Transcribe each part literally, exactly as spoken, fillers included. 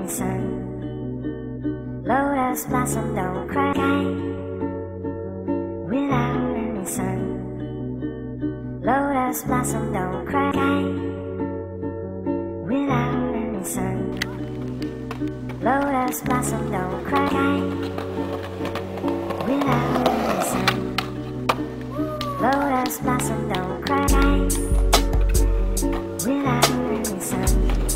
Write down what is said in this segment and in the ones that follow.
any sun. Lotus blossom don't cry without any sun. Lotus blossom don't cry without any sun. Lotus blossom don't cry without any sun. Lotus blossom don't cry without any sun.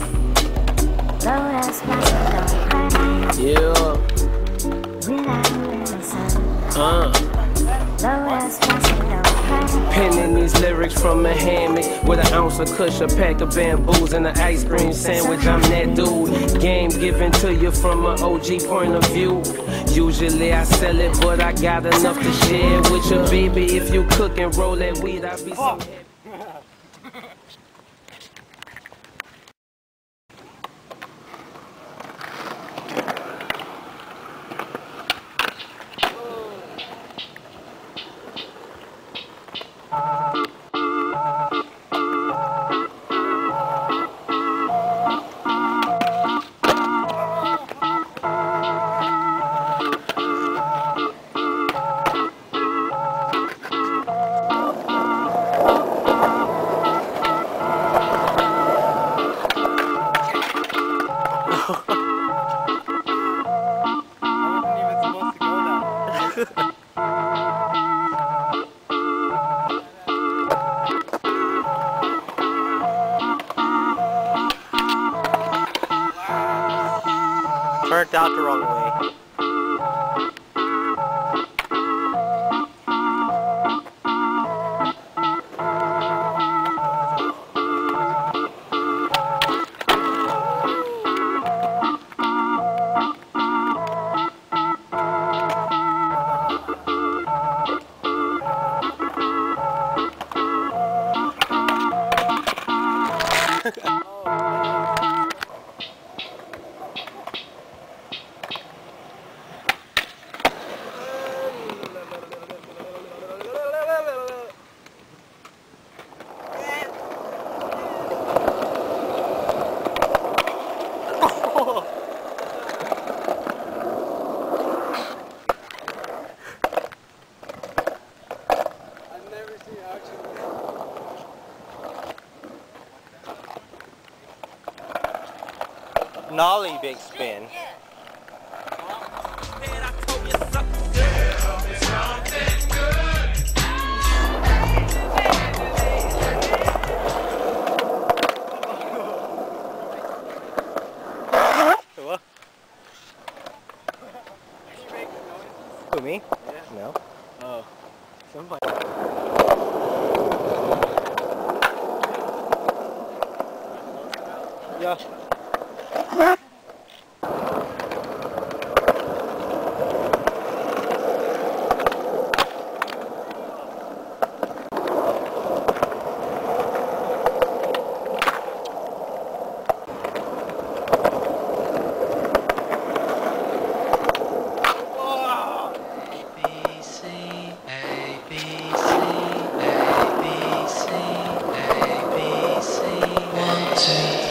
Lotus blossom don't cry Yeah. without any sun. Uh. Lotus blossom don't cry. Penning these lyrics from a hammock with an ounce of kush, a pack of bamboos, and an ice cream sandwich. I'm that dude. Game given to you from an O G point of view. Usually I sell it, but I got enough to share with you, baby. If you cook and roll that weed, I'll be so happy. Turned out the wrong way. Nollie big spin. What? Who, me? Yeah. No. Oh. Somebody. Yeah. One, two,